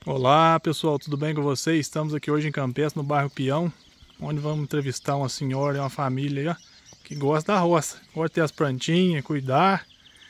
Olá pessoal, tudo bem com vocês? Estamos aqui hoje em Campestre, no bairro Peão, onde vamos entrevistar uma senhora e uma família aí, ó, que gosta da roça, gosta de ter as plantinhas, cuidar.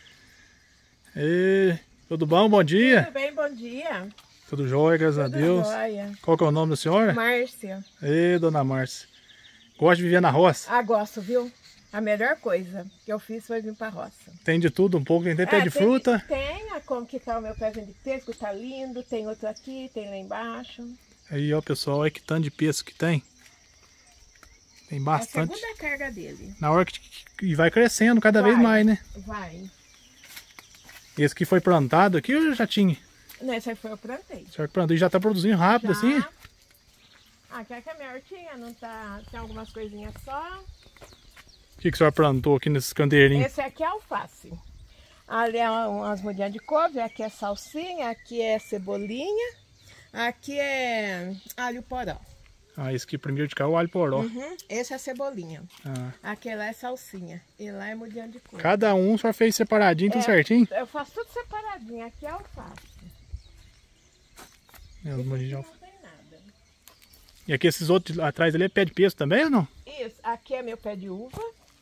Tudo bom? Bom dia? Tudo bem, bom dia. Tudo jóia, graças a Deus. Jóia. Qual que é o nome da senhora? Márcia. Dona Márcia. Gosta de viver na roça? Ah, gosto, viu? A melhor coisa que eu fiz foi vir pra roça. Tem de tudo um pouco, tem até pé de fruta. Tem, como que tá o meu pezinho de pêssego, tá lindo. Tem outro aqui, tem lá embaixo. Aí, ó, pessoal, olha que tanto de pêssego que tem. Tem bastante. É a segunda carga dele. Na hora que vai crescendo cada vez mais, né? Vai. Esse que foi plantado aqui ou já tinha? Não, esse aí foi eu plantei. Certo, plantei. E já tá produzindo rápido Já. assim? Aqui é que a minha hortinha não tá... Tem algumas coisinhas só. O que a senhora plantou aqui nesses canteirinhos? Esse aqui é alface. Ali é umas mudinhas de couve, aqui é salsinha, aqui é cebolinha, aqui é alho poró. Ah, esse aqui primeiro de cá é o alho poró. Uhum. Esse é cebolinha. Ah. Aqui lá é salsinha. E lá é mudinha de couve. Cada um só fez separadinho, tudo certinho? Eu faço tudo separadinho. Aqui é alface. Os mudinhos de Não alface. tem nada. E aqui esses outros atrás ali é pé de pêssego também ou não? Isso. Aqui é meu pé de uva.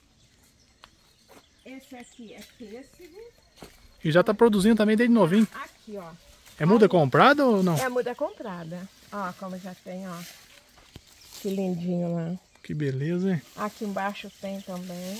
Esse aqui é pêssego. E já tá produzindo também desde novinho. Aqui, ó. É muda comprada ou não? É muda comprada. Ó, como já tem, ó. Que lindinho lá. Que beleza, hein? Aqui embaixo tem também.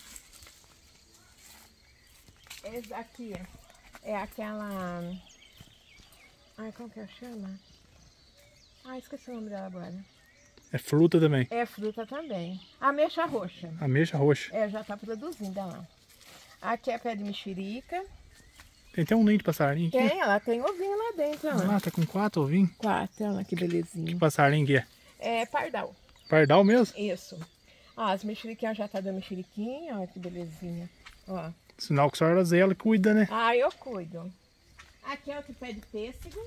Esse aqui é aquela... Ai, como que chama? Ah, esqueci o nome dela agora. É fruta também. É fruta também. Ameixa roxa. Ameixa roxa. É, já tá produzindo, olha lá. Aqui é pé de mexerica. Tem até um ninho de passarinho aqui. Tem, ela tem ovinho lá dentro, olha lá. Ah, tá com 4 ovinhos. 4, olha lá que belezinha. Que passarinho que é? É pardal. Pardal mesmo? Isso. Ó, as mexeriquinhas já tá dando mexeriquinha, olha que belezinha. Ó. Sinal que a senhora zela e cuida, né? Ah, eu cuido. Aqui é outro pé de pêssego.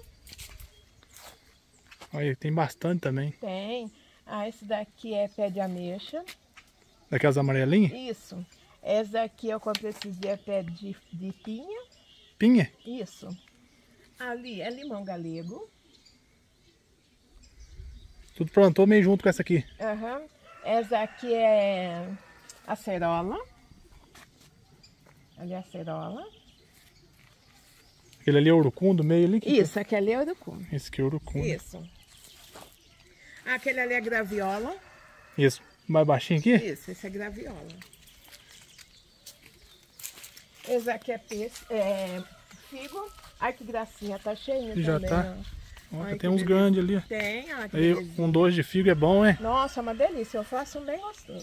Olha, tem bastante também. Tem. Ah, esse daqui é pé de ameixa. Daquelas amarelinhas? Isso. Esse daqui eu comprei esses dias pé de pinha. Pinha? Isso. Ali é limão galego. Tudo plantou meio junto com essa aqui. Uhum. Essa aqui é acerola. Ali é acerola. Aquele ali é urucum do meio ali? Isso, aquele é urucum. Esse aqui é urucum. Isso. Aquele ali é graviola. Isso. Mais baixinho aqui? Isso, esse é graviola. Esse aqui é figo. Ai, que gracinha, tá cheio Já também, tá. ó. Ó, Ai, tem uns grandes ali, ó. Tem, ó. Aí, um doce de figo é bom, hein? Nossa, é uma delícia. Eu faço um bem gostoso.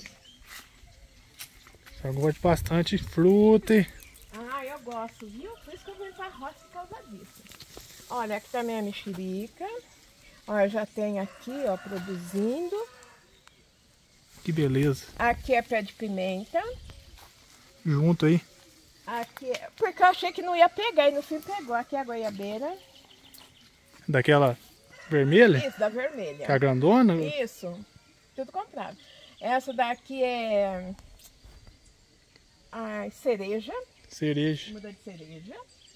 Eu gosto bastante de fruta. Ah, eu gosto, viu? Por isso que eu vim pra roça por causa disso. Olha, aqui também é mexerica. Olha, já tem aqui, ó, produzindo. Que beleza. Aqui é pé de pimenta. Junto aí. Aqui, porque eu achei que não ia pegar e no fim pegou. Aqui é a goiabeira. Daquela vermelha? Isso, da vermelha. Que é a grandona? Isso, tudo comprado. Essa daqui é cereja. Cereja. Muda de cereja.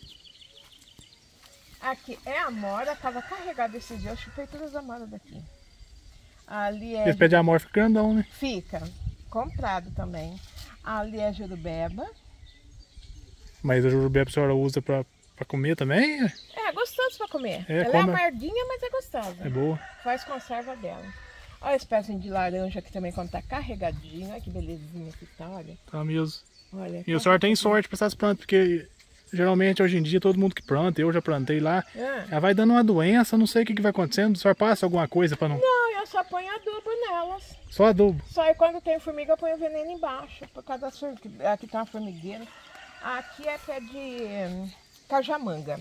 Aqui é amora, tava carregado esses dias, eu chupei todas as amoras daqui. Ali é... Esse pé de amor fica grandão, né? Fica, comprado também. Ali é jurubeba. Mas a jurubeba a senhora usa pra comer também? É gostoso pra comer. É, Ela é come. amarguinha, mas é gostosa. É boa. Faz conserva dela. Olha esse pezinho de laranja aqui também, quando tá carregadinho. Olha que belezinha que tá, olha. Tá mesmo. Olha, E a senhora tem sorte pra essas plantas, porque geralmente hoje em dia todo mundo que planta, eu já plantei lá, ela vai dando uma doença, não sei o que vai acontecendo, a senhora passa alguma coisa pra não... Não, eu só ponho adubo nelas. Só adubo. Só aí quando tem formiga eu ponho veneno embaixo, por causa das formigas. Aqui tem uma formigueira. Aqui é pé de cajamanga.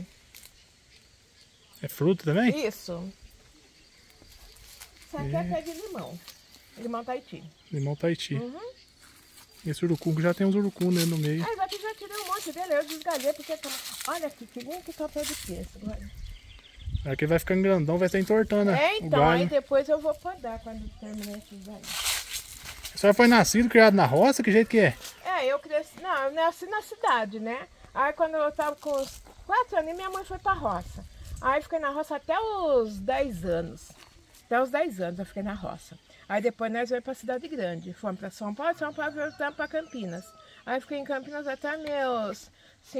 É fruta também? Isso. Isso aqui é pé de limão. Limão Tahiti. Limão Tahiti. Uhum. Esse urucum que já tem uns urucum, né, no meio. Aí eu já tirei um monte dele, eu desgalhei porque... Olha aqui, que lindo que tá o pé de pêssego, olha. Aqui vai ficando grandão, vai estar entortando, né? Então, aí depois eu vou podar quando terminar esses aí. A senhora foi nascido, criado na roça? Que jeito que é? É, eu cresci... Não, eu nasci na cidade, né? Aí quando eu tava com uns 4 anos, minha mãe foi pra roça. Aí fiquei na roça até os 10 anos. Até os 10 anos eu fiquei na roça. Aí depois nós viemos pra cidade grande. Fomos pra São Paulo voltamos pra Campinas. Aí fiquei em Campinas até meus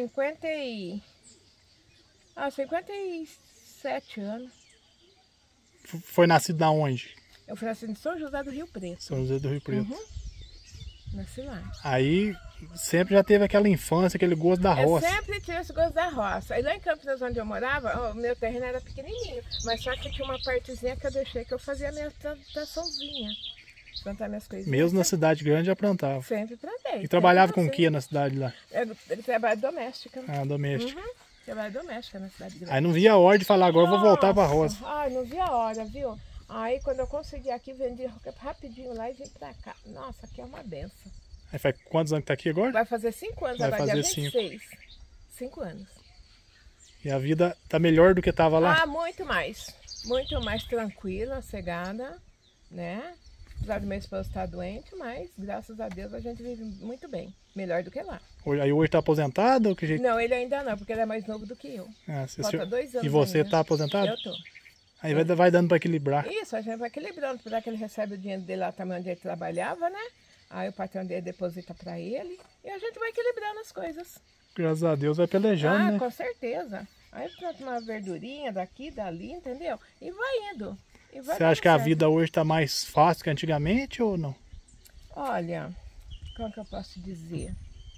57 anos. Foi nascido na onde? Eu fui nascido em São José do Rio Preto. São José do Rio Preto. Nasci lá. Aí sempre já teve aquela infância, aquele gosto da roça. Eu sempre tive esse gosto da roça. E lá em Campinas, onde eu morava, o meu terreno era pequenininho. Mas só que tinha uma partezinha que eu deixei que eu fazia a minha plantaçãozinha. Plantar minhas coisinhas. Mesmo na cidade grande já plantava. Sempre plantei. E trabalhava com o que na cidade lá? Eu trabalho doméstica. Ah, doméstica. Trabalho doméstica na cidade grande. Aí não via a hora de falar, agora eu vou voltar pra roça. Ai, não via a hora, viu? Aí quando eu consegui aqui, vendi rapidinho lá e vim pra cá. Nossa, aqui é uma benção. Aí faz quantos anos que tá aqui agora? Vai fazer 5 anos, Vai agora dia fazer 26. 5 anos. E a vida tá melhor do que tava lá? Ah, muito mais. Muito mais tranquila, sossegada, né? Apesar do meu esposo estar doente, mas graças a Deus a gente vive muito bem. Melhor do que lá. Aí hoje tá aposentado ou que jeito? Não, ele ainda não, porque ele é mais novo do que eu. Ah, Falta 2 anos E você ainda. tá aposentado? Eu tô. Aí vai dando pra equilibrar. Isso, a gente vai equilibrando, porque ele recebe o dinheiro dele lá também onde ele trabalhava, né? Aí o patrão dele deposita pra ele e a gente vai equilibrando as coisas. Graças a Deus vai pelejando, né? Com certeza. Aí planta uma verdurinha daqui, dali, entendeu? E vai indo. E vai Você acha dando que a certo. vida hoje tá mais fácil que antigamente ou não? Olha, como que eu posso dizer?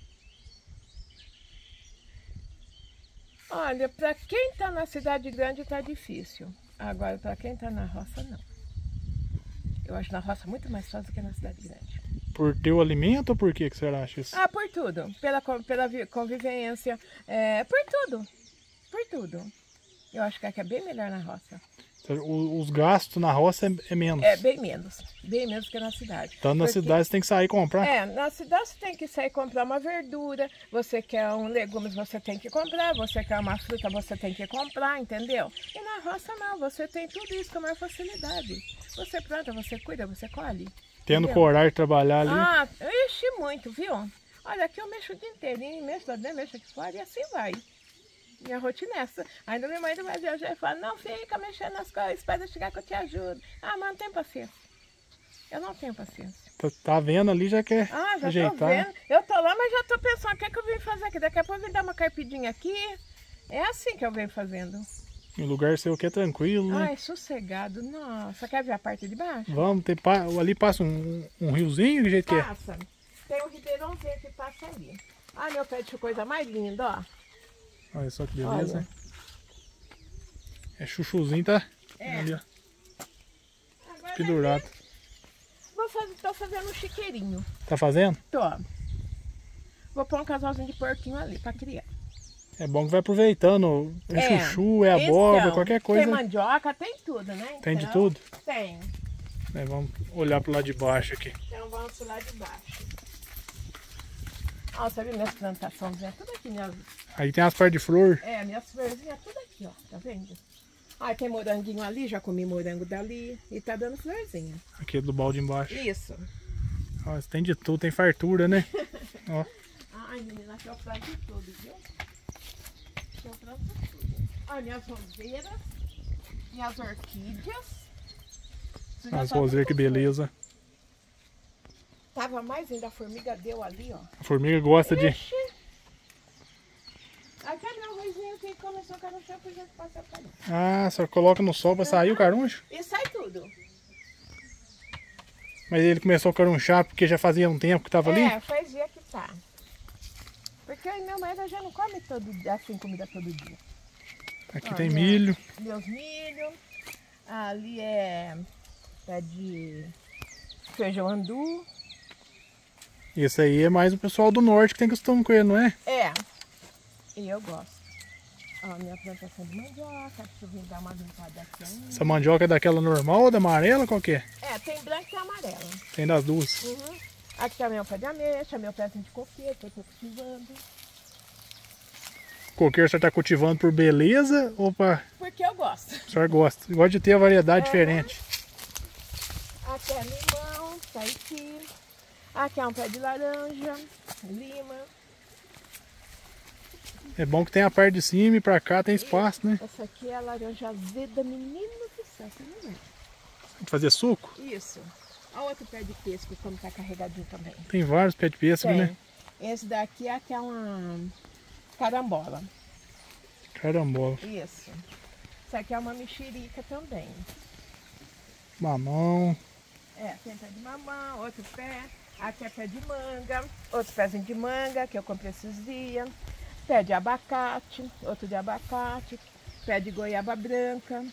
Olha, para quem tá na cidade grande tá difícil. Agora, para quem tá na roça, não. Eu acho na roça muito mais fácil do que na cidade grande. Por ter o alimento ou por que você acha isso? Ah, por tudo. Pela convivência, por tudo. Por tudo. Eu acho que aqui é bem melhor na roça. Os gastos na roça é menos. É, bem menos. Bem menos que na cidade. Então na cidade você tem que sair e comprar. Na cidade você tem que sair comprar uma verdura, você quer um legumes, você tem que comprar, você quer uma fruta, você tem que comprar, entendeu? E na roça não, você tem tudo isso com maior facilidade. Você planta, você cuida, você colhe. Tendo entendeu? coragem de trabalhar ali. Ah, eu enchi muito, viu? Olha, aqui eu mexo o dia inteirinho, mexo lá dentro, mexo aqui fora e assim vai. Minha rotina é essa. Ainda minha mãe vai viajar e fala, não fica mexendo nas coisas, espera chegar que eu te ajudo. Ah, mas não tenho paciência. Eu não tenho paciência. Tá vendo ali, já quer Já ajeitar. tô vendo. Eu tô lá, mas já tô pensando, o que é que eu vim fazer aqui? Daqui a pouco eu vim dar uma carpidinha aqui. É assim que eu venho fazendo. O lugar seu que é tranquilo, né? Ai, sossegado. Nossa, quer ver a parte de baixo? Vamos, ali passa um riozinho, que jeito que é? Passa. Tem um ribeirãozinho que passa ali. Ah, meu pé de coisa mais linda, ó. Olha só que beleza. Olha. É chuchuzinho, tá? Ali, ó. Agora Pendurado. tô fazendo um chiqueirinho. Tá fazendo? Tô. Vou pôr um casalzinho de porquinho ali pra criar. É bom que vai aproveitando. É chuchu, é abóbora, Então, qualquer coisa. Tem mandioca, tem tudo, né? Tem de Então, tudo? Tem. Vamos olhar pro lado de baixo aqui. Então vamos lá de baixo. Ó, você viu minhas plantações? Tudo aqui, Aí tem as partes de flor. minhas florzinhas, tudo aqui, ó. Tá vendo? Ah, tem moranguinho ali, já comi morango dali. E tá dando florzinha. Aqui do balde embaixo. Isso. Ó, tem de tudo, tem fartura, né? Ó. Ai, menina, aqui eu planto de tudo, viu? Aqui eu planto tudo. Olha, minhas roseiras, minhas orquídeas. As roseiras, que beleza. Tava mais ainda, a formiga deu ali, ó. A formiga gosta de... Ixi. Aqui é meu arrozinho que começou a carochar pra gente passar pra ali. Ah, só coloca no sol pra sair o caruncho? E sai tudo. Mas ele começou a carunchar porque já fazia um tempo que tava ali? Faz dia que tá. Porque meu marido já não come assim comida todo dia. Aqui tem milho. Meus milho. Ali é de feijão andu. Isso aí é mais o pessoal do norte que tem costume com ele, não é? E eu gosto. Ó, minha plantação de mandioca. Deixa eu vir dar uma limpada aqui ainda. Essa mandioca é daquela normal ou da amarela? Qual que é? Tem branca e amarela. Tem das duas. Uhum. Aqui tá meu pé de ameixa, meu pezinho de coqueiro que eu tô cultivando. Coqueiro você tá cultivando por beleza ou pra... Porque eu gosto. O senhor gosta? Gosta de ter a variedade diferente. Aqui é limão, tahiti. Aqui é um pé de laranja, lima. É bom que tem a parte de cima e pra cá tem espaço, né? Essa aqui é a laranja azeda, menino do céu, você não é? Fazer suco? Isso. Olha outro pé de pêssego, como tá carregadinho também. Tem vários pés de pêssego, né? Esse daqui é aquela carambola. Carambola. Isso. Isso aqui é uma mexerica também. Mamão. É, tem pé de mamão, outro pé. Aqui é pé de manga, outro pezinho de manga que eu comprei esses dias. Pé de abacate, outro de abacate. Pé de goiaba branca.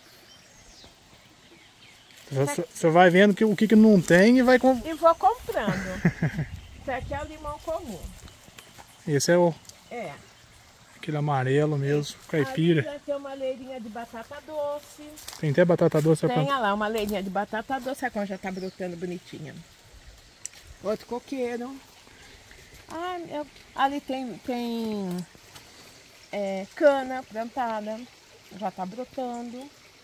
Você vai vendo o que não tem e vai comprando. E vou comprando. Esse aqui é o limão comum. Esse é o É. aquele amarelo mesmo, caipira. Ali tem uma leirinha de batata doce. Tem até batata doce. Tem lá uma leirinha de batata doce, a já tá brotando bonitinha. Outro coqueiro. Ali tem cana plantada, já tá brotando.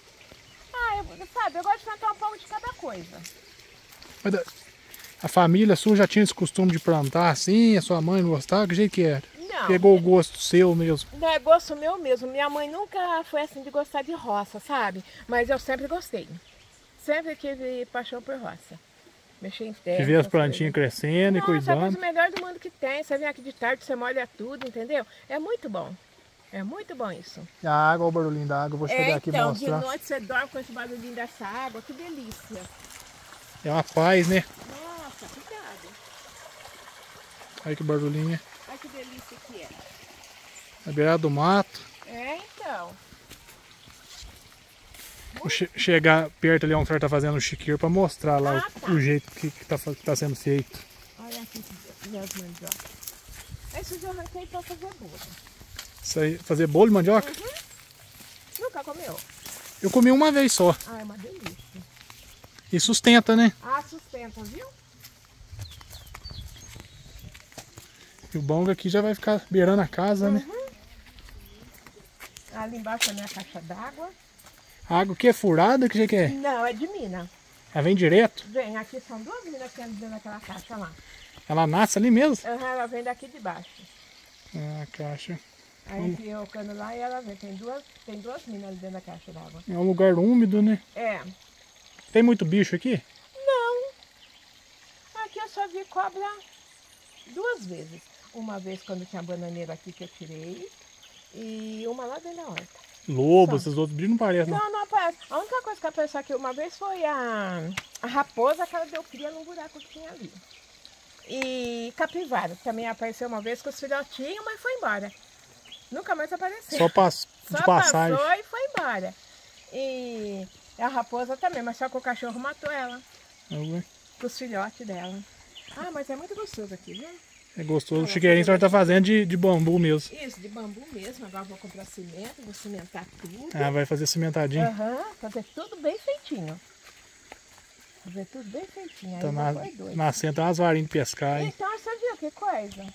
Eu gosto de plantar um pouco de cada coisa. Mas a família sua já tinha esse costume de plantar assim? A sua mãe não gostava? Que jeito que era? Não. Pegou o gosto seu mesmo? Não é gosto meu mesmo. Minha mãe nunca foi assim de gostar de roça, sabe? Mas eu sempre gostei. Sempre tive paixão por roça. Mexer em terra. De ver as plantinhas crescendo e cuidando. É a coisa melhor do mundo que tem. Você vem aqui de tarde, você molha tudo, entendeu? É muito bom. É muito bom isso. A água, o barulhinho da água, eu vou chegar aqui e mostrar. Então, de noite você dorme com esse barulhinho dessa água, que delícia. É uma paz, né? Nossa, cuidado. Olha que barulhinho. Olha que delícia que é. Na beirada do mato. É, então. Vou chegar perto ali onde o senhor tá fazendo o chiqueiro para mostrar lá o jeito que tá sendo feito. Olha aqui minhas mandiocas. Esses eu arranquei para fazer bolo. Isso aí, fazer bolo de mandioca? Uhum. Nunca comeu? Eu comi uma vez só. É uma delícia. E sustenta, né? Sustenta, viu? E o bom aqui já vai ficar beirando a casa, né? Ali embaixo é a minha caixa d'água. A água aqui é furada? Que jeito que é? Não, é de mina. Ela vem direto? Vem, aqui são duas minas que andam dentro daquela caixa lá. Ela nasce ali mesmo? Ela vem daqui de baixo. A caixa. Aí enfia o cano lá e ela vem. Tem duas minas ali dentro da caixa d'água. É um lugar úmido, né? É. Tem muito bicho aqui? Não. Aqui eu só vi cobra duas vezes. Uma vez quando tinha bananeira aqui que eu tirei. E uma lá dentro da horta. Lobo, esses outros bichos não parecem, não. Não aparece. A única coisa que apareceu aqui uma vez foi a raposa que ela deu cria num buraco que tinha ali. E capivara, que também apareceu uma vez com os filhotinhos, mas foi embora. Nunca mais apareceu. Só de passagem. Passou e foi embora. E a raposa também, mas só que o cachorro matou ela. Com os filhotes dela. Mas é muito gostoso aqui, viu? É gostoso. O chiqueirinho que a senhora tá fazendo de bambu mesmo. Isso, de bambu mesmo. Agora vou comprar cimento, vou cimentar tudo. Vai fazer cimentadinho. Fazer tudo bem feitinho. Fazer tudo bem feitinho. Tá nascendo umas varinhas de pescar, hein? Então você viu que coisa?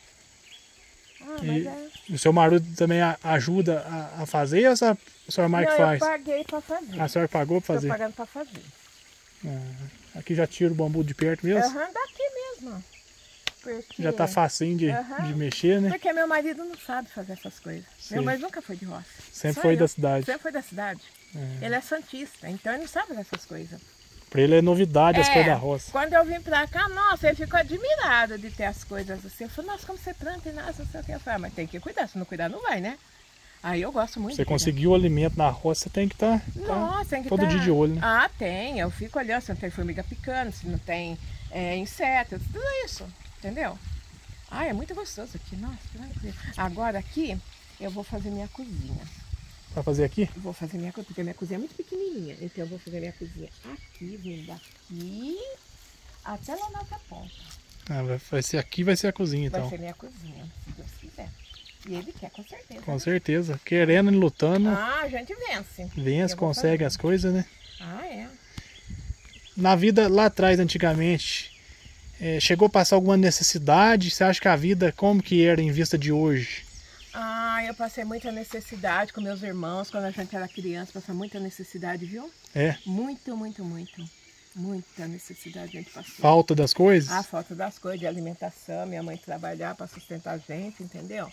O seu marido também ajuda a fazer ou a senhora mais que faz? Eu paguei pra fazer. A senhora pagou pra fazer? Tô pagando pra fazer. Aqui já tira o bambu de perto mesmo? Daqui mesmo. Porque... Já tá facinho de mexer, né? Porque meu marido não sabe fazer essas coisas. Sim. Meu marido nunca foi de roça. Sempre foi da cidade. Sempre foi da cidade. Ele é santista, então ele não sabe dessas coisas. Pra ele é novidade as coisas da roça. Quando eu vim pra cá, nossa, ele ficou admirado de ter as coisas assim. Eu falei, nossa, como você planta e nasce, não sei o que. Eu falei, mas tem que cuidar, se não cuidar não vai, né? Aí eu gosto muito. Você conseguir o alimento na roça, você tem que estar todo dia de olho, né? Tem. Eu fico olhando se não tem formiga picando, se não tem inseto, tudo isso, entendeu? É muito gostoso aqui, nossa, tranquilo. Agora aqui eu vou fazer minha cozinha. Vai fazer aqui? Vou fazer minha cozinha, porque minha cozinha é muito pequenininha. Então eu vou fazer minha cozinha aqui, vindo daqui até lá na outra ponta. Vai ser aqui, vai ser a cozinha então. Vai ser minha cozinha, se Deus quiser. E ele quer, com certeza. Com certeza. Querendo e lutando. A gente vence. Vence, consegue as coisas, né? É. Na vida lá atrás, antigamente, chegou a passar alguma necessidade? Você acha que a vida, como que era em vista de hoje? Eu passei muita necessidade com meus irmãos, quando a gente era criança, passava muita necessidade, viu? Muito, muito, muito. Muita necessidade a gente passou. Falta das coisas? Falta das coisas, de alimentação, minha mãe trabalhar para sustentar a gente, entendeu?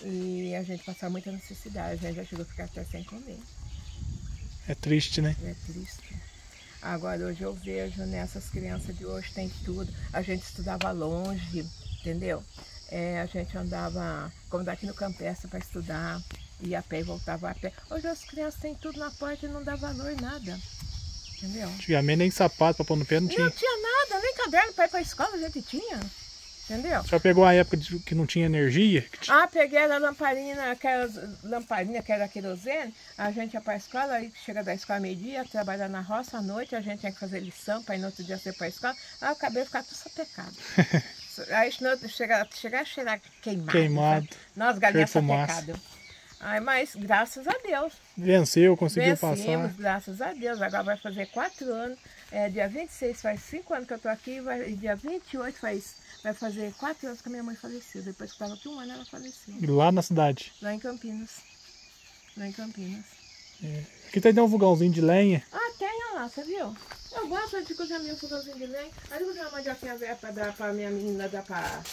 E a gente passava muita necessidade, a gente já chegou a ficar até sem comer. É triste, né? É triste. Agora hoje eu vejo, né, essas crianças de hoje tem tudo. A gente estudava longe, entendeu? A gente andava, como daqui no Campestre, para estudar, ia a pé e voltava a pé. Hoje as crianças têm tudo na porta e não dá valor nada, entendeu? Antigamente nem sapato para pôr no pé não tinha. Não tinha nada, nem caderno para ir para a escola a gente tinha, entendeu? A senhora pegou a época que não tinha energia? Peguei a lamparina, aquelas lamparinhas que era querosene, a gente ia para a escola, aí chega da escola meio-dia, trabalhar na roça à noite, a gente tinha que fazer lição para ir no outro dia ser para a escola, aí eu acabei de ficar tudo sapecado. Aí chegar a cheirar queimado. Queimado. Nós galinhas sapecado. Mas graças a Deus. Venceu, conseguiu Vencemos, passar. graças a Deus. Agora vai fazer 4 anos. Dia 26 faz 5 anos que eu estou aqui, e dia 28 vai fazer 4 anos que a minha mãe faleceu. Depois que estava aqui 1 ano, ela faleceu. E lá na cidade? Lá em Campinas. Lá em Campinas. Aqui tem um fogãozinho de lenha. Tem, olha lá, você viu? Eu gosto de cozinhar meu fogãozinho de lenha. Aí eu vou dar uma mandioquinha velha para dar para minha menina, dar para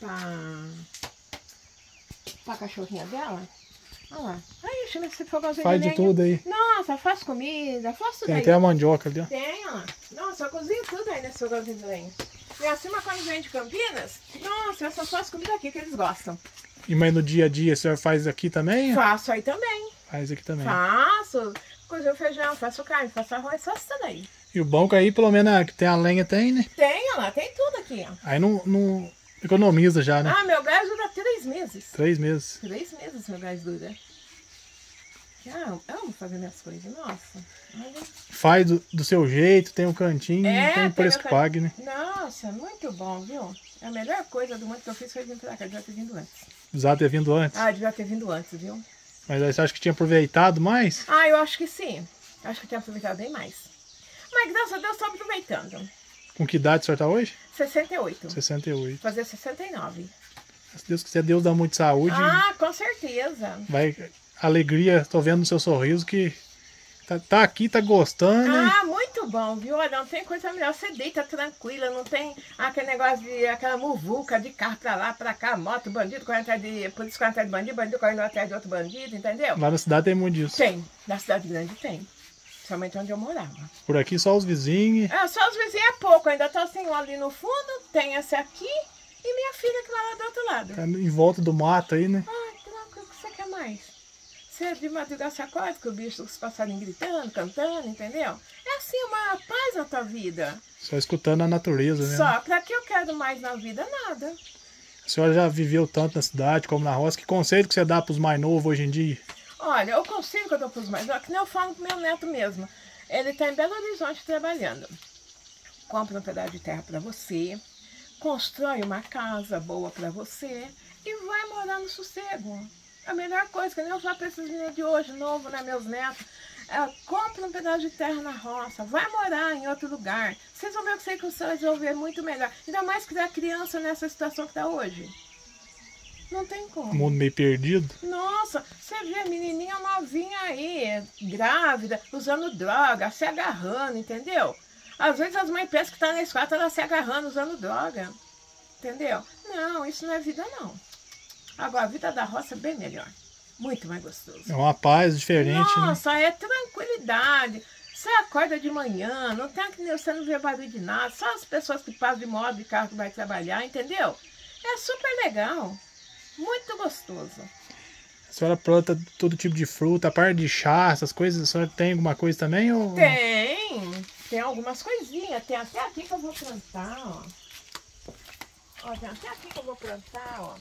a cachorrinha dela. Olha lá. Aí, chama esse fogãozinho Faz de de lenha. tudo aí. Nossa, faz comida, faz tudo Tem aí. até a mandioca ali, ó. Tem, ó. Nossa, eu cozinho tudo aí nesse fogãozinho de lenha. E assim, quando vem de Campinas, nossa, eu só faço comida aqui que eles gostam. E mas no dia a dia a senhora faz aqui também? Faço aí também. Faz aqui também. Faço. Cozinho feijão, faço carne, faço arroz, faço tudo aí. E o bom que aí pelo menos que tem a lenha tem, né? Tem, ó lá, tem tudo aqui, ó. Aí não economiza já, né? Meu gás dura 3 meses. 3 meses. 3 meses meu gás dura. Eu amo fazer minhas coisas, nossa. Olha. Faz do seu jeito, tem um cantinho, não tem preço que pague, né? Nossa, muito bom, viu? A melhor coisa do mundo que eu fiz foi vir pra cá, devia ter vindo antes. Precisava ter vindo antes. Devia ter vindo antes, viu? Mas aí você acha que tinha aproveitado mais? Eu acho que sim. Acho que tinha aproveitado bem mais. Mas graças a Deus estou aproveitando. Com que idade o senhor tá hoje? 68. 68. Fazer 69. Se Deus quiser, Deus dá muita saúde. Com certeza. Vai, alegria, tô vendo no seu sorriso que tá aqui, tá gostando. Muito bom, viu? Olha, não tem coisa melhor. Você deita tranquila, não tem aquele negócio de aquela muvuca de carro pra lá, pra cá, moto, bandido correndo atrás de polícia, correndo atrás de bandido, bandido correndo atrás de outro bandido, entendeu? Lá na cidade tem muito disso. Tem, na cidade grande tem. Principalmente onde eu morava. Por aqui só os vizinhos. Só os vizinhos é pouco, ainda tá assim ali no fundo, tem esse aqui e minha filha que vai lá do outro lado. Tá em volta do mato aí, né? Tranquilo, o que você quer mais? Você de madrugada se acorda com o bicho, os passarinhos gritando, cantando, entendeu? É assim, uma paz na tua vida. Só escutando a natureza mesmo. Só, pra que eu quero mais na vida? Nada. A senhora já viveu tanto na cidade como na roça. Que conselho que você dá pros mais novos hoje em dia? Olha, o conselho que eu dou pros mais novos, que nem eu falo pro meu neto mesmo. Ele tá em Belo Horizonte trabalhando. Compra um pedaço de terra pra você, constrói uma casa boa pra você e vai morar no sossego. A melhor coisa, que nem eu falo pra esses meninos de hoje, novo, né, meus netos, compra um pedaço de terra na roça, vai morar em outro lugar. Vocês vão ver que você vai resolver muito melhor. Ainda mais que a criança nessa situação que tá hoje. Não tem como. O mundo meio perdido. Nossa, você vê a menininha novinha aí, grávida, usando droga, se agarrando, entendeu? Às vezes as mães pensam que tá na escola, elas se agarrando, usando droga. Entendeu? Não, isso não é vida, não. Agora, a vida da roça é bem melhor. Muito mais gostoso. É uma paz diferente, Nossa, é tranquilidade. Você acorda de manhã, não tem que você não vê barulho de nada. Só as pessoas que passam de moto, de carro que vai trabalhar, entendeu? É super legal. Muito gostoso. A senhora planta todo tipo de fruta, a parte de chá, essas coisas, a senhora tem alguma coisa também? Ou... Tem algumas coisinhas. Tem até aqui que eu vou plantar, ó. Tem até aqui que eu vou plantar, ó.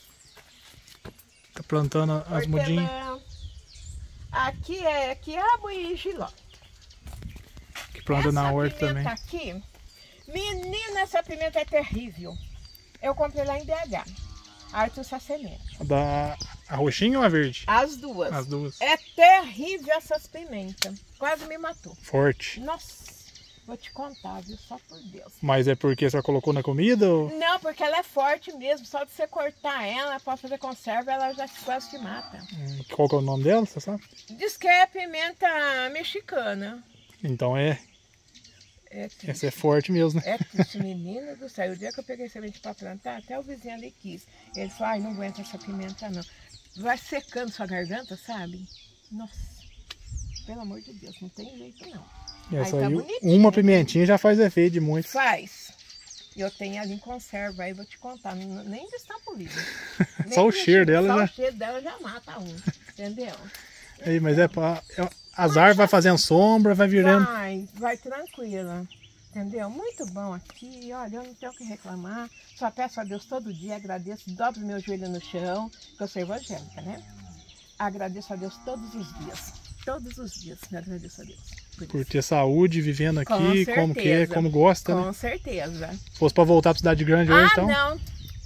Tá plantando as mudinhas. Aqui é quiabo e giló. Que planta na horta também. Aqui, menina, essa pimenta é terrível. Eu comprei lá em BH. Arthur Sacemento. A roxinha ou a verde? As duas. As duas. É terrível essas pimentas. Quase me matou. Forte. Nossa, vou te contar, viu? Só por Deus. Mas é porque você colocou na comida? Ou... Não, porque ela é forte mesmo. Só de você cortar ela para fazer conserva, ela já quase te mata. Qual que é o nome dela, você sabe? Diz que é pimenta mexicana. Então triste. Essa é forte mesmo, né? É triste, menina do céu. O dia que eu peguei semente para plantar, até o vizinho ali quis. Ele falou, não aguento essa pimenta não. vai secando sua garganta, sabe? Nossa, pelo amor de Deus, não tem jeito não. Essa aí tá aí, bonitinho. uma pimentinha já faz efeito de muito. Faz. Eu tenho ali em conserva, aí vou te contar, nem de estampo livre. Só o cheiro dela já. já. Só o cheiro dela já mata um, entendeu? Aí, mas as árvores vai fazendo sombra, vai virando. Vai tranquila. Entendeu? Muito bom aqui, olha, eu não tenho o que reclamar. Só peço a Deus todo dia, agradeço, dobro meu joelho no chão, porque eu sou evangélica, né? Agradeço a Deus todos os dias. Todos os dias, me agradeço a Deus. Por ter saúde, vivendo aqui, como quer, como gosta, né? Com certeza. Se fosse pra voltar pra cidade grande hoje, então. Não.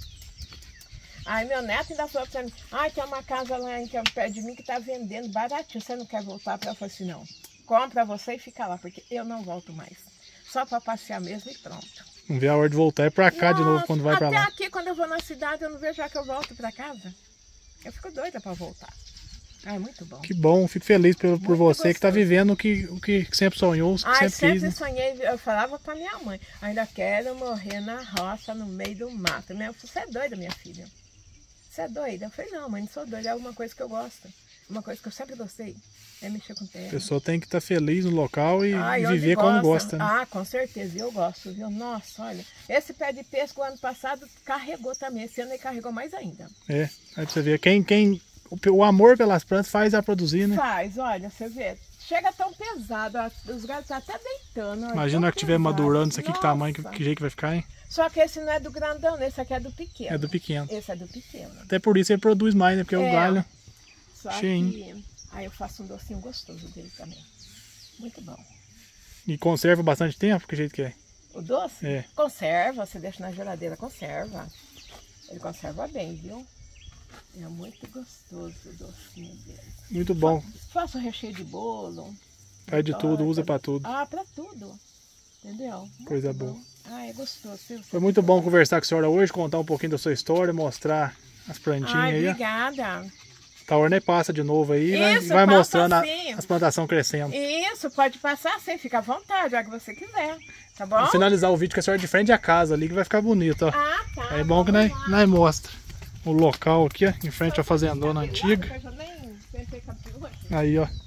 Aí meu neto ainda falou pra mim, tem uma casa lá então, perto de mim que tá vendendo baratinho, você não quer voltar pra? Eu falei assim, não, compra você e fica lá, porque eu não volto mais. Só pra passear mesmo e pronto. Não vê a hora de voltar é pra cá de novo quando vai pra lá. Até aqui, quando eu vou na cidade, eu não vejo já que eu volto pra casa. Eu fico doida pra voltar. É muito bom. Que bom, fico feliz por você gostoso. Que tá vivendo o que sempre sonhou, o que sempre quis. Sempre sonhei, eu falava pra minha mãe, ainda quero morrer na roça, no meio do mato. Minha, você é doida, minha filha? Você é doida? Eu falei, não, mãe, não sou doida, é alguma coisa que eu gosto. Uma coisa que eu sempre gostei, é mexer com terra. A pessoa tem que estar feliz no local e viver como gosta. Né? Com certeza, eu gosto, viu? Nossa, olha, esse pé de pêssego ano passado carregou também, esse ano ele carregou mais ainda. É, aí pra você ver, o amor pelas plantas faz a produzir, né? Faz, olha, você vê. Chega tão pesado, os galhos estão até deitando. Imagina que estiver madurando isso aqui, que tamanho, que jeito que vai ficar, hein? Só que esse não é do grandão, esse aqui é do pequeno. É do pequeno. Esse é do pequeno. Até por isso ele produz mais, né? Porque o galho só cheinho. Que aí eu faço um docinho gostoso dele também. Muito bom. E conserva bastante tempo? Que jeito que é? O doce? É. Conserva, você deixa na geladeira, conserva. Ele conserva bem, viu? É muito gostoso o docinho dele. Muito bom. Faço recheio de bolo. Faz de tudo, usa pra tudo. Pra tudo. Entendeu? Muito coisa boa. É gostoso. Foi muito bom conversar com a senhora hoje, contar um pouquinho da sua história, mostrar as plantinhas aí. Obrigada. A Ornei passa de novo aí e Isso, vai mostrando assim. as plantações crescendo. Isso, pode passar assim, fica à vontade, a hora que você quiser. Tá bom? Vou finalizar o vídeo com a senhora de frente à casa ali, que vai ficar bonito, ó. Tá. É bom que nós mostra o local aqui, ó, em frente à fazendona antiga. Aí, ó.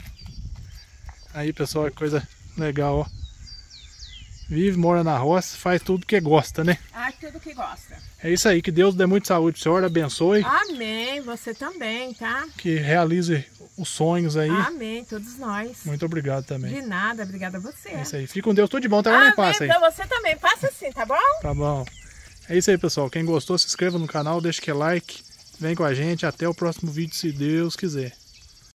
Aí, pessoal, que coisa legal, ó. Vive, mora na roça, faz tudo que gosta, né? Tudo que gosta. É isso aí, que Deus dê muita saúde pra senhora, abençoe. Amém, você também, tá? Que realize os sonhos aí. Amém, todos nós. Muito obrigado também. De nada, obrigada a você. É isso aí, fica com Deus, tudo de bom, tá? Amém, passa aí. Pra você também, passa assim, tá bom? Tá bom. É isso aí, pessoal, quem gostou, se inscreva no canal, deixa que like, vem com a gente, até o próximo vídeo, se Deus quiser.